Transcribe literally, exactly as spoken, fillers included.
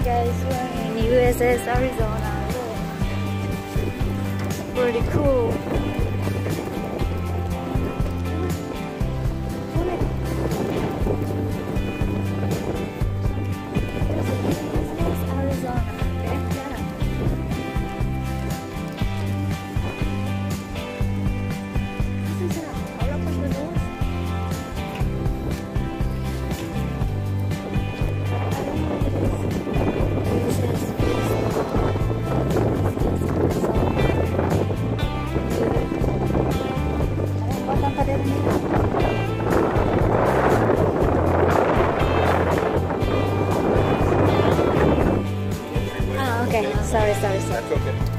guys, we're in U S S Arizona. Look. Pretty cool. Oh, okay. Sorry, sorry, sorry. That's okay.